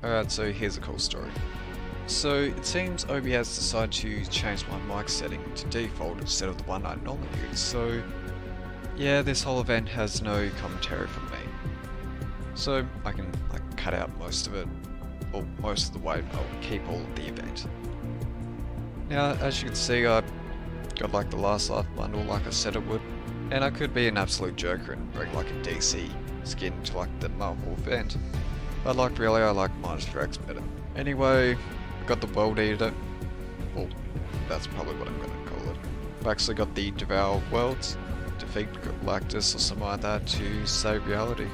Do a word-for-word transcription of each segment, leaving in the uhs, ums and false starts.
Alright, so here's a cool story. So it seems Obi has decided to change my mic setting to default instead of the one I normally use, so yeah, this whole event has no commentary from me. So I can like cut out most of it, or most of the way, but I'll keep all of the event. Now, as you can see, I got like the Last Life bundle like I said I would, and I could be an absolute joker and bring like a D C skin to like the Marvel event, but like really I like Minus Drax better. Anyway, got the World Eater, well that's probably what I'm gonna call it. I've actually got the Devour Worlds, defeat Galactus or something like that to save reality.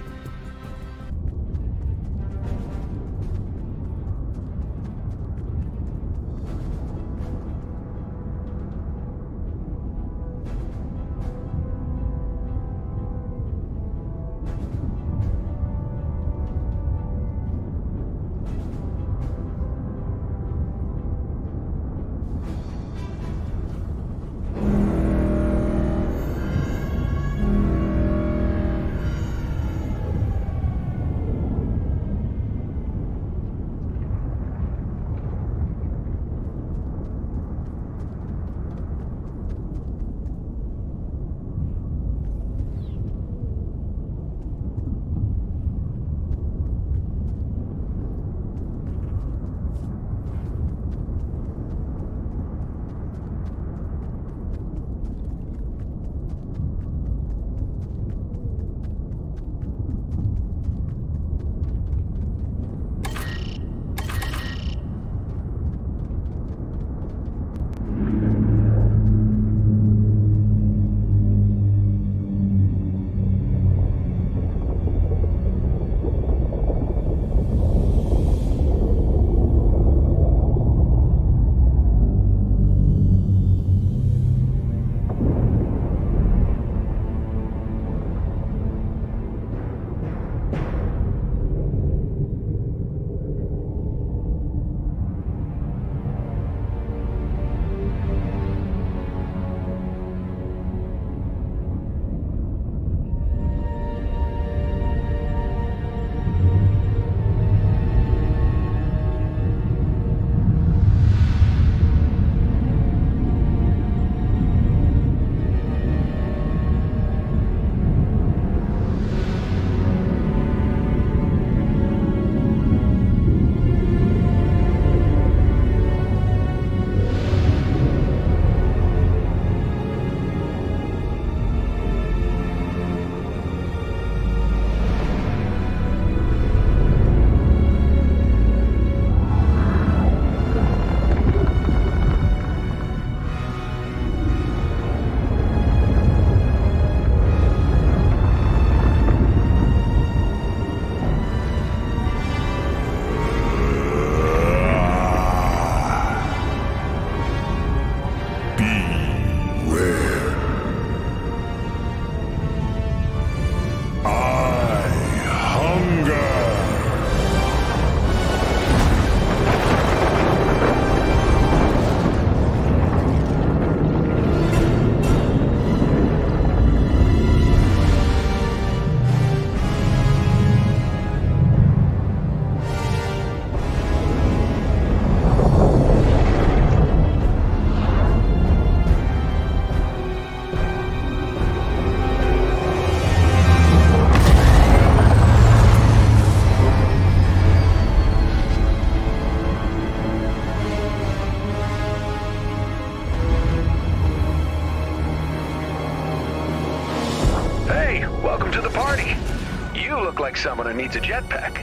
Like someone who needs a jetpack.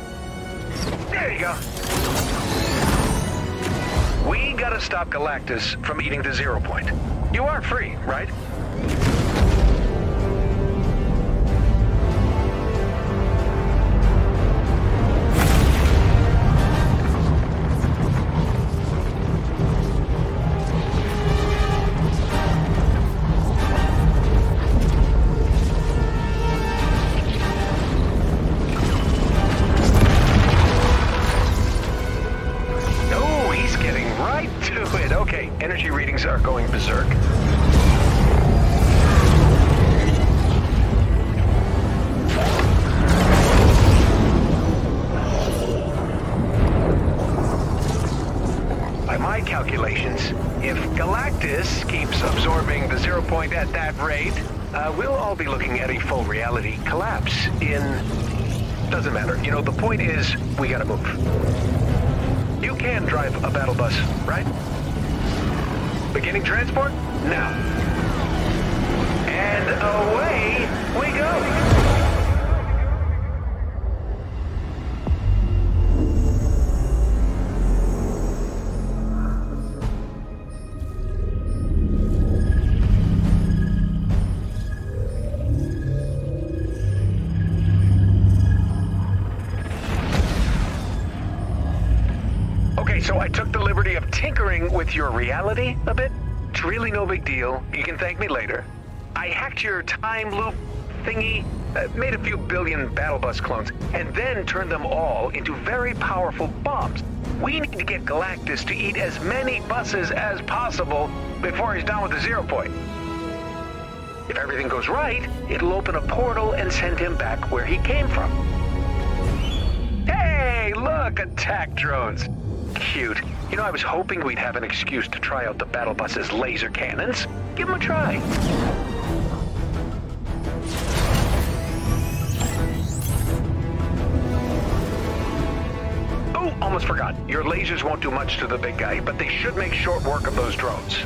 There you go. We gotta stop Galactus from eating the Zero Point. You are free, right? Energy readings are going berserk. calculations. If Galactus keeps absorbing the zero point at that rate, uh, we'll all be looking at a full reality collapse in... Doesn't matter. You know, the point is, we gotta move. You can drive a battle bus, right? Beginning transport? Now. And away we go! So I took the liberty of tinkering with your reality a bit. It's really no big deal. You can thank me later. I hacked your time loop thingy, uh, made a few billion battle bus clones, and then turned them all into very powerful bombs. We need to get Galactus to eat as many buses as possible before he's done with the zero point. If everything goes right, it'll open a portal and send him back where he came from. Hey, look, attack drones. Cute. You know, I was hoping we'd have an excuse to try out the battle bus's laser cannons. Give them a try. Oh, almost forgot. Your lasers won't do much to the big guy, but they should make short work of those drones.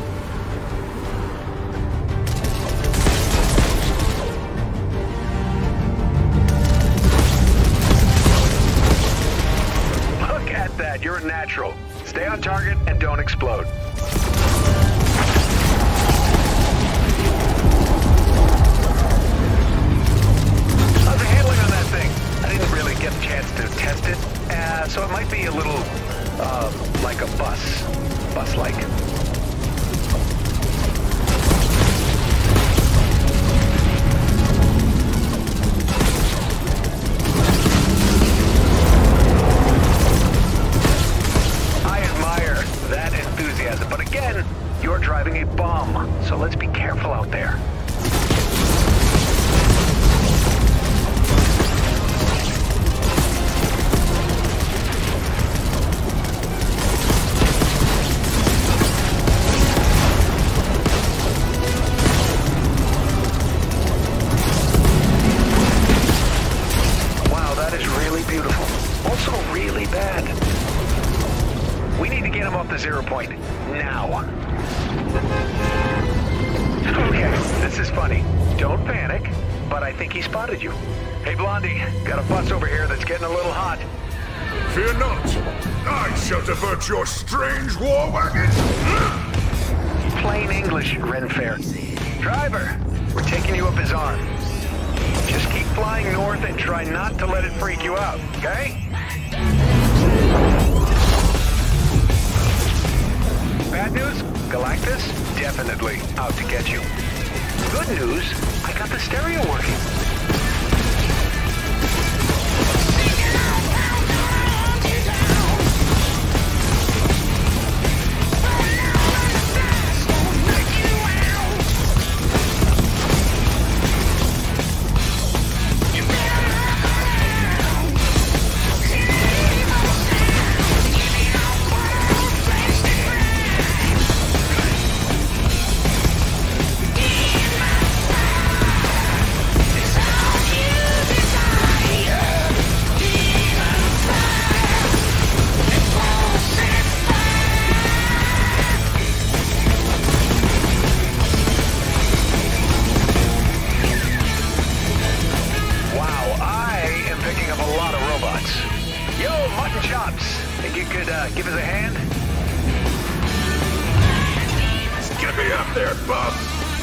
That you're a natural. Stay on target and don't explode. How's the handling on that thing? I didn't really get a chance to test it, uh, so it might be a little, uh, like a bus. Bus-like. But again, you're driving a bomb, so let's be careful out there. Wow, that is really beautiful. Also really bad. We need to get him off the zero point. Now. Okay, this is funny. Don't panic, but I think he spotted you. Hey, Blondie, got a bus over here that's getting a little hot. Fear not. I shall divert your strange war wagon. Plain English, Renfair. Driver, we're taking you up his arm. Just keep flying north and try not to let it freak you out, okay? Bad news? Galactus? Definitely out to get you. Good news? I got the stereo working. Give us a hand. Get me up there, bub!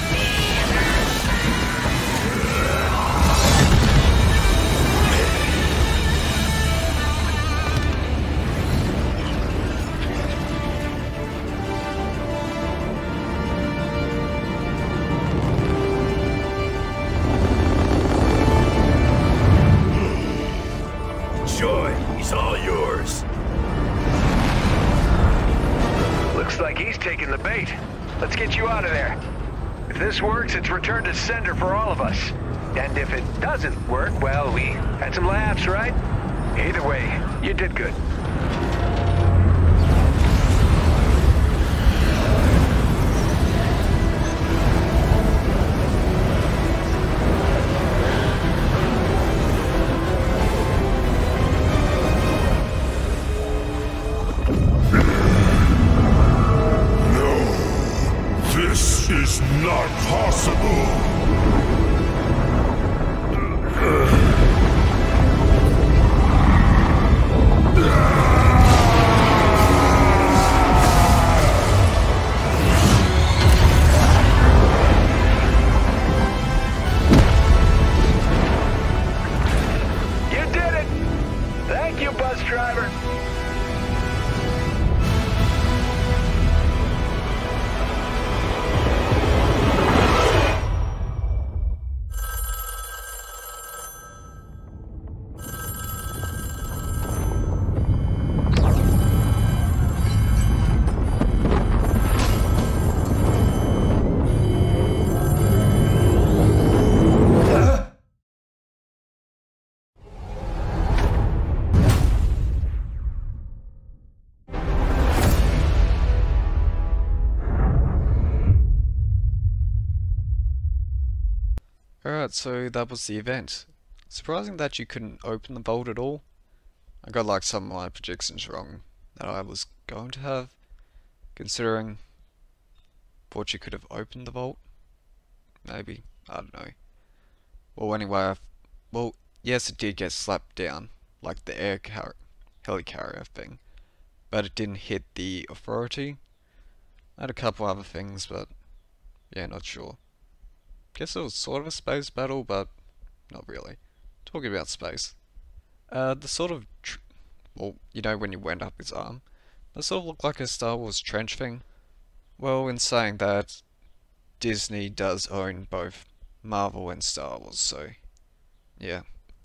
Joy, he's all yours. Looks like he's taking the bait. Let's get you out of there. If this works, it's return to sender for all of us. And if it doesn't work, well, we had some laughs, right? Either way, you did good. driver. Alright, so that was the event. Surprising that you couldn't open the vault at all. I got like some of my predictions wrong that I was going to have, considering thought you could have opened the vault. Maybe, I don't know. Well, anyway, I've, well, yes, it did get slapped down, like the air car helicarrier thing, but it didn't hit the Authority. I had a couple other things, but yeah, not sure. Guess it was sort of a space battle, but not really. Talking about space. Uh, the sort of, tr well, you know when you went up his arm, that sort of looked like a Star Wars trench thing. Well, in saying that, Disney does own both Marvel and Star Wars, so yeah.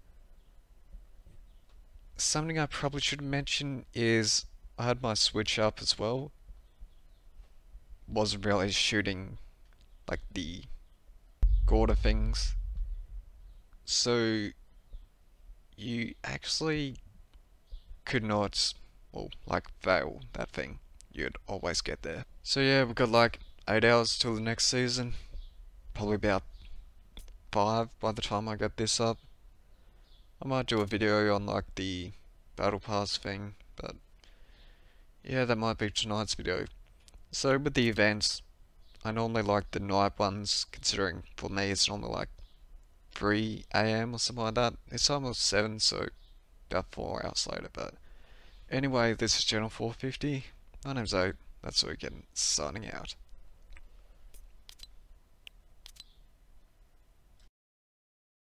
Something I probably should mention is I had my Switch up as well. Wasn't really shooting like the Gorda things, so you actually could not, well, like fail that thing. You'd always get there. So yeah, we've got like eight hours till the next season, probably about five by the time I get this up. I might do a video on like the Battle Pass thing, but yeah, that might be tonight's video. So with the events, I normally like the night ones, considering for me it's normally like three A M or something like that. It's almost seven, so about four hours later. But anyway, this is Channel four fifty. My name's Oat. That's Weekend, signing out.